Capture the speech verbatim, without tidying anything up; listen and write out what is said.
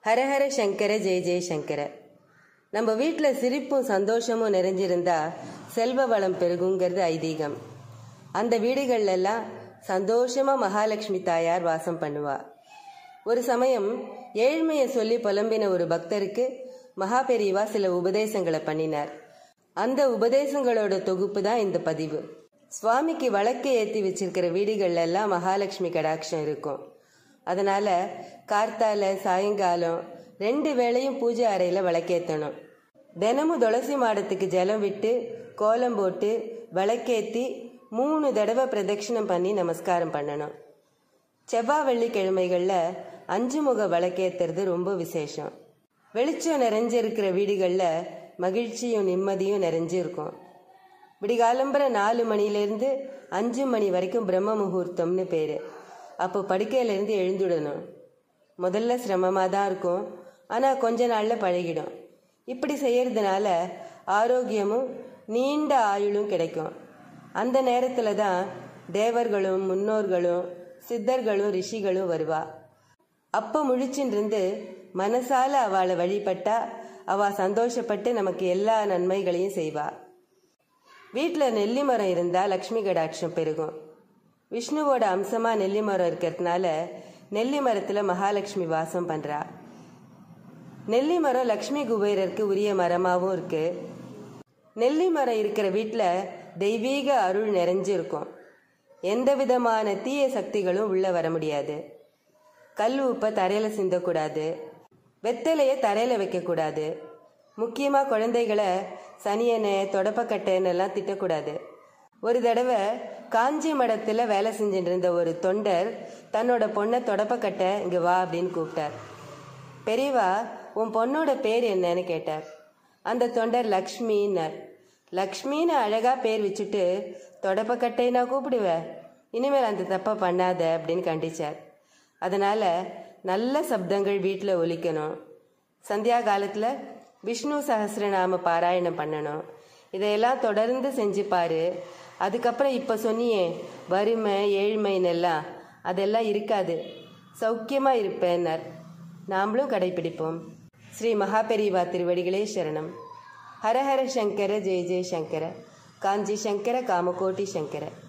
ஹரஹர சங்கர ஜெய ஜெய சங்கர. நம்ம வீட்டில் சிரிப்பும் சந்தோஷமும் நிறைஞ்சிருந்தா செல்வ வளம் பெருகுங்கிறது ஐதீகம். அந்த வீடுகள்லாம் சந்தோஷமா மகாலட்சுமி தாயார் வாசம் பண்ணுவா. ஒரு சமயம் ஏழ்மையை சொல்லி புலம்பின ஒரு பக்தருக்கு மகா பெரியவா சில உபதேசங்களை பண்ணினார். அந்த உபதேசங்களோட தொகுப்பு தான் இந்த பதிவு. சுவாமிக்கு வழக்கு ஏற்றி வச்சிருக்கிற வீடுகள்ல எல்லாம் மகாலட்சுமி கடாட்சம் இருக்கும். அதனால கார்த்தால சாயங்காலம் ரெண்டு வேளையும் பூஜை அறையில விளக்கேற்றணும். தினமும் துளசி மாடத்துக்கு ஜலம் விட்டு கோலம் போட்டு விளக்கேற்றி மூணு தடவை பிரதட்சிணம் பண்ணி நமஸ்காரம் பண்ணணும். செவ்வாய் வெள்ளிக்கிழமைகள்ல அஞ்சு முக விளக்கேற்றுறது ரொம்ப விசேஷம். வெளிச்சம் நிறைஞ்சிருக்கிற வீடுகளில் மகிழ்ச்சியும் நிம்மதியும் நிறைஞ்சிருக்கும். விடிகாலம்பர நாலு மணிலேருந்து அஞ்சு மணி வரைக்கும் பிரம்ம முகூர்த்தம்னு பேர். அப்போ படுக்கையிலேருந்து எழுந்துடணும். முதல்ல சிரமமாக தான் இருக்கும், ஆனால் கொஞ்ச நாளில் பழகிடும். இப்படி செய்யறதுனால ஆரோக்கியமும் நீண்ட ஆயுளும் கிடைக்கும். அந்த நேரத்தில் தான் தேவர்களும் முன்னோர்களும் சித்தர்களும் ரிஷிகளும் வருவா. அப்போ முழிச்சின்றிருந்து மனசால அவளை வழிபட்டா அவ சந்தோஷப்பட்டு நமக்கு எல்லா நன்மைகளையும் செய்வா. வீட்டில் நெல்லி மரம் இருந்தால் லக்ஷ்மி கடாட்சம் பெருகும். விஷ்ணுவோட அம்சமா நெல்லி மரம் இருக்கிறதுனால நெல்லி மரத்துல மகாலட்சுமி வாசம் பண்றா. நெல்லி மரம் லக்ஷ்மி குபேரருக்கு உரிய மரமாகவும் இருக்கு. நெல்லி மரம் இருக்கிற வீட்டில் தெய்வீக அருள் நிறைஞ்சிருக்கும். எந்த விதமான தீய சக்திகளும் உள்ள வர முடியாது. கல் உப்பை தரையில சிந்தக்கூடாது, வெத்தலையை தரையில வைக்கக்கூடாது. முக்கியமாக குழந்தைகளை சனியனை தொடப்பக்கட்டைன்னு எல்லாம் திட்டக்கூடாது. ஒரு தடவை காஞ்சி மடத்தில் வேலை செஞ்சுட்டு இருந்த ஒரு தொண்டர் தன்னோட பொண்ணை தொடப்பக்கட்டை இங்கே வா அப்படின்னு கூப்பிட்டார். பெரியவா, உன் பொண்ணோட பேர் என்னன்னு கேட்டார். அந்த தொண்டர் லக்ஷ்மின்னார். லக்ஷ்மின்னு அழகா பேர் வச்சுட்டு தொடப்பக்கட்டை நான் கூப்பிடுவேன், இனிமேல் அந்த தப்பை பண்ணாத அப்படின்னு கண்டிச்சார். அதனால நல்ல சப்தங்கள் வீட்டில் ஒலிக்கணும். சந்தியா காலத்தில் விஷ்ணு சஹஸ்ரநாம பாராயணம் பண்ணணும். இதையெல்லாம் தொடர்ந்து செஞ்சு பாரு. அதுக்கப்புறம் இப்போ சொன்னியே வறுமை ஏழ்மைன்னெல்லாம், அதெல்லாம் இருக்காது, சௌக்கியமாக இருப்பேன்னார். நாமளும் கடைபிடிப்போம். ஸ்ரீ மகாபெரிவா திருவடிகளே சரணம். ஹரஹர சங்கர ஜெய ஜெய சங்கர. காஞ்சி சங்கர காமகோட்டி சங்கர.